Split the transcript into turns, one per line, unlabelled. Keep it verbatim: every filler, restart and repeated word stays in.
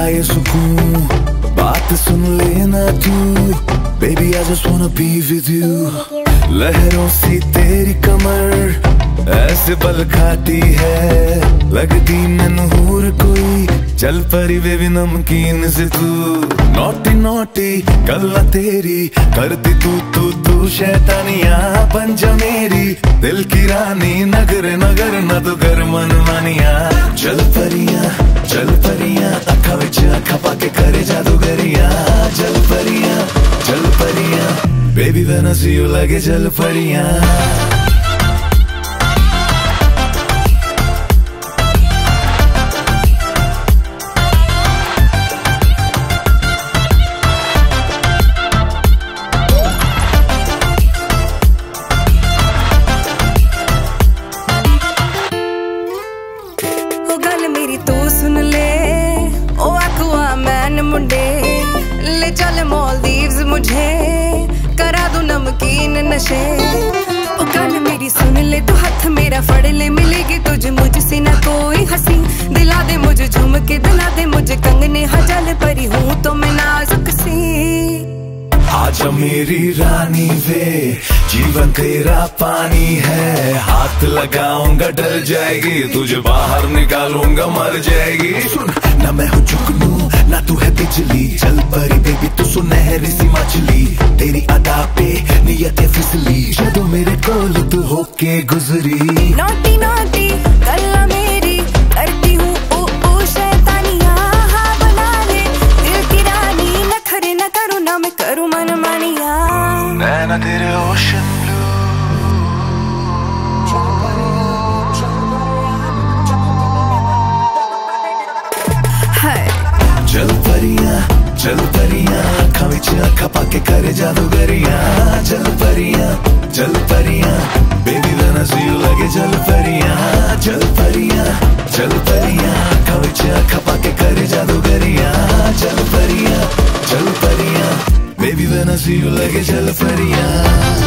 ये सुकून, बात सुन लेना तू, baby I just wanna be with you। लहरों सी तेरी कमर ऐसे बल खाती है, लगती मैनू हूर कोई, चल परी बेबी नमकीन से तू। नोटी नोटी गल्ला तेरी करती तू तू तू शैतानिया बन जा मेरी, दिल की रानी नगर नगर न तो कर मन मानिया। चल परियां चल परियां अखा विच अखा पाके करे जादूगरिया, चल परियां चल परियां baby when I see you लगे चल परियां।
मेरी तू सुन ले ओ एक्वामैन मुंडे, ले चल मालदीव्स मुझे करा दूं नमकीन नशे। ओ गल मेरी सुन ले तू हाथ मेरा फड़ ले, मिलेगी तुझे मुझसे ना कोई हंसी, दिला दे मुझे झूम के दिला दे मुझे कंगने, हजल परी हूँ तो मैं नाजुक सी।
आजा मेरी रानी वे जीवन तेरा पानी है, हाथ लगाऊंगा डर जाएगी, तुझे बाहर निकालूंगा मर जाएगी। सुन ना मैं हूँ जुगनू ना तू है बिजली, चल परी बेबी तू सुनहरी सी मछली, तेरी अदा पे नियत फिसली, जदों मेरे कोल तू होके गुजरी।
नोटी नोटी गल्ला मेरी करती हूँ ओ ओ शैतानिया, हाँ बना ले दिल की रानी, नखरे न करूँ ना मैं करूँ मन मानिया।
नैना तेरे ओशन चल परियां चल परियां अखा विच अखा पाके करे जादूगरिया, चल परियां चल परियां baby when I see you लगे चल परियां। चल परियां चल परियां अखा विच अखा पाके करे जादूगरिया, चल परियां चल परियां baby when I see you लगे चल परियां।